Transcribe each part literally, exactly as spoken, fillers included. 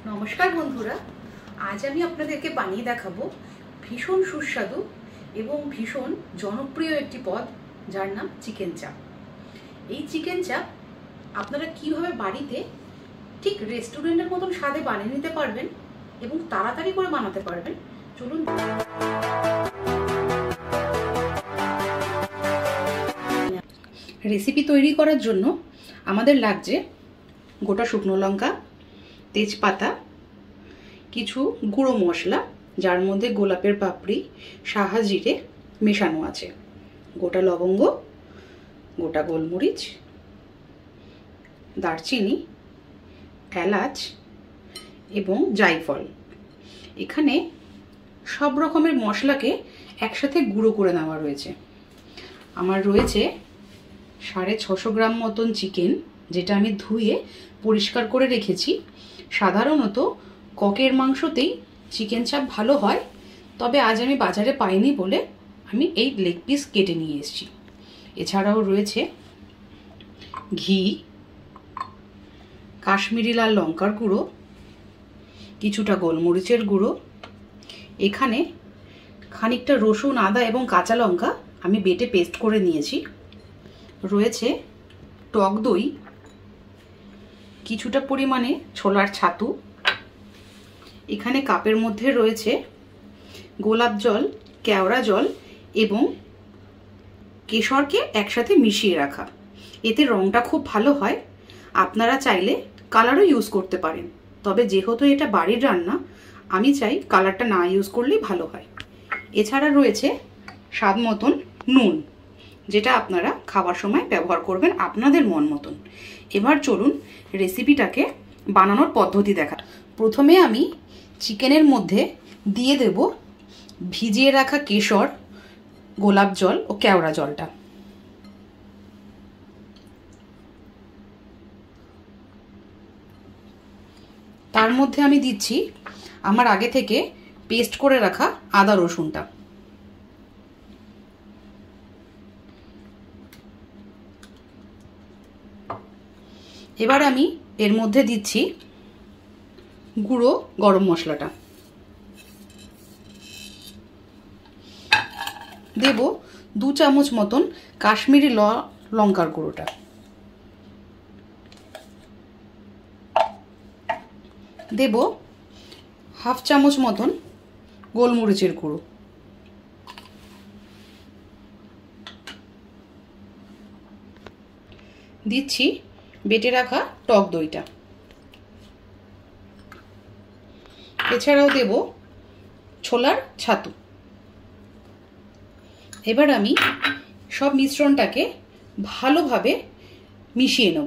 নমস্কার বন্ধুরা, আজ আমি আপনাদেরকে বানিয়ে দেখাবো ভীষণ সুস্বাদু এবং ভীষণ জনপ্রিয় একটি পদ, যার নাম চিকেন চাপ। এই চিকেন চাপ আপনারা কিভাবে বাড়িতে ঠিক রেস্টুরেন্টের মতন স্বাদে বানিয়ে নিতে পারবেন এবং তাড়াতাড়ি করে বানাতে পারবেন, চলুন। রেসিপি তৈরি করার জন্য আমাদের লাগছে গোটা শুকনো লঙ্কা, তেজপাতা, কিছু গুঁড়ো মশলা যার মধ্যে গোলাপের পাপড়ি, সাহা জিরে মেশানো আছে, গোটা লবঙ্গ, গোটা গোলমরিচ, দারচিনি, এলাচ এবং জায়ফল। এখানে সব রকমের মশলাকে একসাথে গুঁড়ো করে নেওয়া রয়েছে। আমার রয়েছে সাড়ে ছশো গ্রাম মতন চিকেন, যেটা আমি ধুয়ে পরিষ্কার করে রেখেছি। সাধারণত ককের মাংসতেই চিকেন চাপ ভালো হয়, তবে আজ আমি বাজারে পাইনি বলে আমি এই লেগ পিস কেটে নিয়ে এসেছি। এছাড়াও রয়েছে ঘি, কাশ্মীরি লাল লঙ্কার গুঁড়ো, কিছুটা গোলমরিচের গুঁড়ো, এখানে খানিকটা রসুন, আদা এবং কাঁচা লঙ্কা আমি বেটে পেস্ট করে নিয়েছি, রয়েছে টক দই, কিছুটা পরিমাণে ছোলার ছাতু, এখানে কাপের মধ্যে রয়েছে গোলাপ জল, কেওড়া জল এবং কেশরকে একসাথে মিশিয়ে রাখা। এতে রংটা খুব ভালো হয়। আপনারা চাইলে কালারও ইউজ করতে পারেন, তবে যেহেতু এটা বাড়ির রান্না, আমি চাই কালারটা না ইউজ করলেই ভালো হয়। এছাড়া রয়েছে স্বাদ মতন নুন, যেটা আপনারা খাওয়ার সময় ব্যবহার করবেন আপনাদের মন মতন। এবার চলুন রেসিপিটাকে বানানোর পদ্ধতি দেখা। প্রথমে আমি চিকেনের মধ্যে দিয়ে দেব ভিজিয়ে রাখা কেশর, গোলাপ জল ও কেওড়া জলটা। তার মধ্যে আমি দিচ্ছি আমার আগে থেকে পেস্ট করে রাখা আদা রসুনটা। এবার আমি এর মধ্যে দিচ্ছি গুঁড়ো গরম মশলাটা, দেব দু চামচ মতন কাশ্মীরি ল লঙ্কার গুঁড়োটা, দেব হাফ চামচ মতন গোলমরিচের গুঁড়ো, দিচ্ছি বেটে রাখা টক দইটা, এছাড়াও দেব ছোলার ছাতু। এবার আমি সব মিশ্রণটাকে ভালোভাবে মিশিয়ে নেব।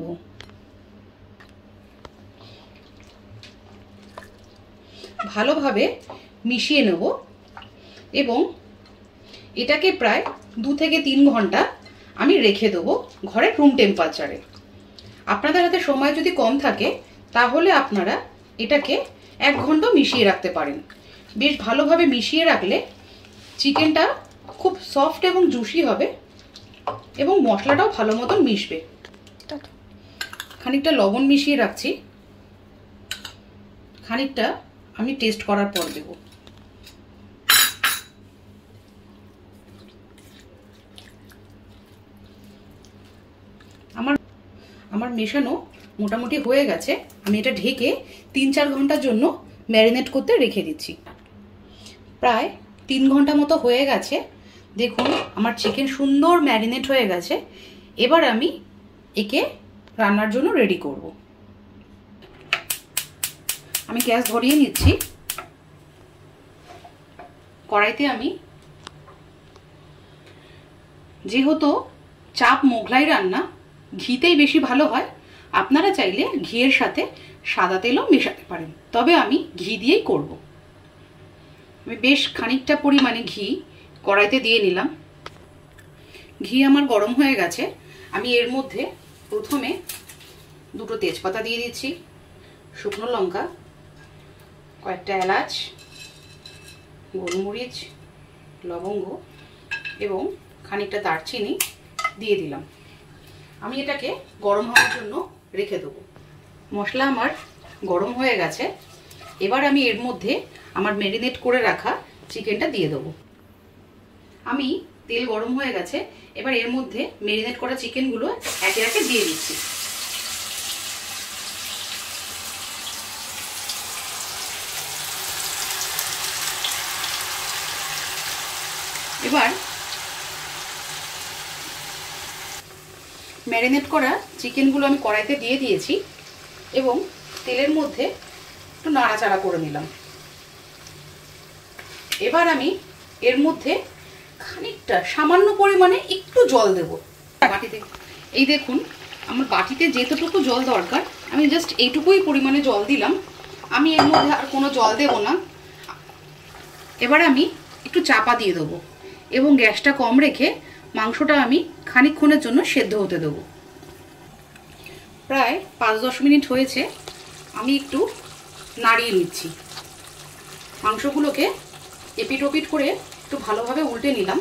ভালোভাবে মিশিয়ে নেব এবং এটাকে প্রায় দু থেকে তিন ঘন্টা আমি রেখে দেবো ঘরে রুম টেম্পারেচারে। আপনাদের হাতে সময় যদি কম থাকে তাহলে আপনারা এটাকে এক ঘন্টা মিশিয়ে রাখতে পারেন। বেশ ভালোভাবে মিশিয়ে রাখলে চিকেনটা খুব সফট এবং জুসি হবে এবং মশলাটাও ভালো মতন মিশবে। খানিকটা লবণ মিশিয়ে রাখছি, খানিকটা আমি টেস্ট করার পর দেব। আমার আমার মেশানো মোটামুটি হয়ে গেছে। আমি এটা ঢেকে তিন চার ঘন্টার জন্য ম্যারিনেট করতে রেখে দিচ্ছি। প্রায় তিন ঘন্টা মতো হয়ে গেছে। দেখুন আমার চিকেন সুন্দর ম্যারিনেট হয়ে গেছে। এবার আমি একে রান্নার জন্য রেডি করব। আমি গ্যাস ধরিয়ে নিচ্ছি। কড়াইতে আমি, যেহেতু চাপ মোগলাই রান্না, ঘিতেই বেশি ভালো হয়, আপনারা চাইলে ঘিয়ের সাথে সাদা তেলও মেশাতে পারেন, তবে আমি ঘি দিয়েই করব। আমি বেশ খানিকটা পরিমাণে ঘি কড়াইতে দিয়ে নিলাম। ঘি আমার গরম হয়ে গেছে। আমি এর মধ্যে প্রথমে দুটো তেজপাতা দিয়ে দিচ্ছি, শুকনো লঙ্কা, কয়েকটা এলাচ, গোলমরিচ, লবঙ্গ এবং খানিকটা দারচিনি দিয়ে দিলাম। আমি এটাকে গরম হওয়ার জন্য রেখে দেবো। মশলা আমার গরম হয়ে গেছে। এবার আমি এর মধ্যে আমার ম্যারিনেট করে রাখা চিকেনটা দিয়ে দেবো। আমি তেল গরম হয়ে গেছে, এবার এর মধ্যে ম্যারিনেট করা চিকেনগুলো একে একে দিয়ে দিচ্ছি। এবার ম্যারিনেট করা চিকেনগুলো আমি কড়াইতে দিয়ে দিয়েছি এবং তেলের মধ্যে একটু নাড়াচাড়া করে নিলাম। এবার আমি এর মধ্যে খানিকটা সামান্য পরিমাণে একটু জল দেব বাটিতে। এই দেখুন আমার বাটিতে যেতটুকু জল দরকার আমি জাস্ট এইটুকুই পরিমাণে জল দিলাম, আমি এর মধ্যে আর কোনো জল দেব না। এবার আমি একটু চাপা দিয়ে দেবো এবং গ্যাসটা কম রেখে মাংসটা আমি খানিকক্ষণের জন্য সেদ্ধ হতে দেবো। প্রায় পাঁচ দশ মিনিট হয়েছে, আমি একটু নাড়িয়ে নিচ্ছি। মাংসগুলোকে এপিট ওপিট করে একটু ভালোভাবে উল্টে নিলাম,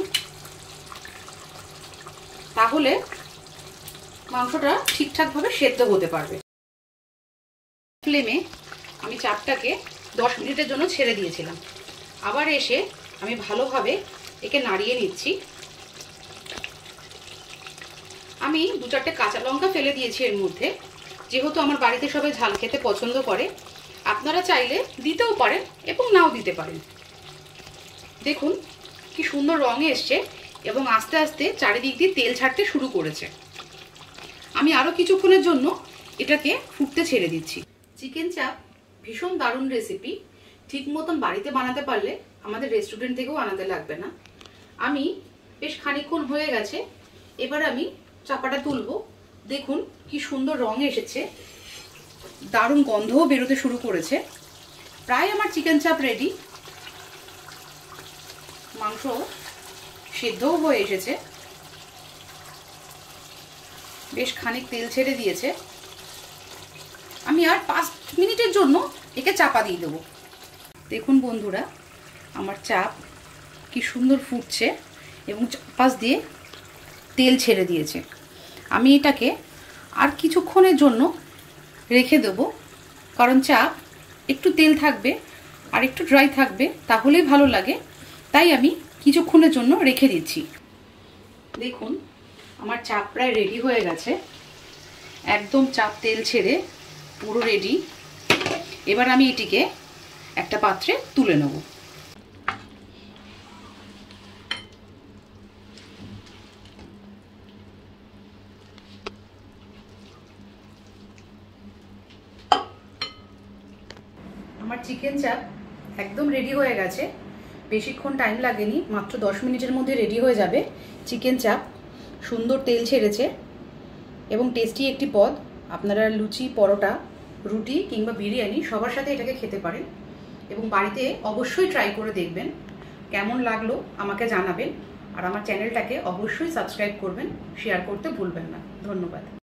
তাহলে মাংসটা ঠিকঠাকভাবে সেদ্ধ হতে পারবে। ফ্লেমে আমি চাপটাকে দশ মিনিটের জন্য ছেড়ে দিয়েছিলাম, আবার এসে আমি ভালোভাবে একে নাড়িয়ে নিচ্ছি। আমি দু চারটে কাঁচা লঙ্কা ফেলে দিয়েছি এর মধ্যে, যেহেতু আমার বাড়িতে সবাই ঝাল খেতে পছন্দ করে। আপনারা চাইলে দিতেও পারেন এবং নাও দিতে পারেন। দেখুন কি সুন্দর রঙ এসছে এবং আস্তে আস্তে চারিদিক দিয়ে তেল ছাড়তে শুরু করেছে। আমি আরও কিছুক্ষণের জন্য এটাকে ফুটতে ছেড়ে দিচ্ছি। চিকেন চাপ ভীষণ দারুণ রেসিপি, ঠিক মতন বাড়িতে বানাতে পারলে আমাদের রেস্টুরেন্ট থেকেও আনাতে লাগবে না। আমি বেশ খানিকক্ষণ হয়ে গেছে, এবার আমি চাপাটা তুলবো। দেখুন কি সুন্দর রং এসেছে, দারুণ গন্ধও বেরোতে শুরু করেছে। প্রায় আমার চিকেন চাপ রেডি, মাংস সেদ্ধও হয়ে এসেছে, বেশ খানিক তেল ছেড়ে দিয়েছে। আমি আর পাঁচ মিনিটের জন্য একে চাপা দিয়ে দেবো। দেখুন বন্ধুরা আমার চাপ কি সুন্দর ফুটছে এবং চারপাশ দিয়ে তেল ছেড়ে দিয়েছে। আমি এটাকে আর কিছুক্ষণের জন্য রেখে দেবো, কারণ চাপ একটু তেল থাকবে আর একটু ড্রাই থাকবে, তাহলেই ভালো লাগে। তাই আমি কিছুক্ষণের জন্য রেখে দিচ্ছি। দেখুন আমার চাপ প্রায় রেডি হয়ে গেছে, একদম চাপ তেল ছেড়ে পুরো রেডি। এবার আমি এটিকে একটা পাত্রে তুলে নেব। আমার চিকেন চাপ একদম রেডি হয়ে গেছে, বেশিক্ষণ টাইম লাগেনি, মাত্র দশ মিনিটের মধ্যে রেডি হয়ে যাবে চিকেন চাপ। সুন্দর তেল ছেড়েছে এবং টেস্টি একটি পদ। আপনারা লুচি, পরোটা, রুটি কিংবা বিরিয়ানি সবার সাথে এটাকে খেতে পারেন এবং বাড়িতে অবশ্যই ট্রাই করে দেখবেন। কেমন লাগলো আমাকে জানাবেন আর আমার চ্যানেলটাকে অবশ্যই সাবস্ক্রাইব করবেন, শেয়ার করতে ভুলবেন না। ধন্যবাদ।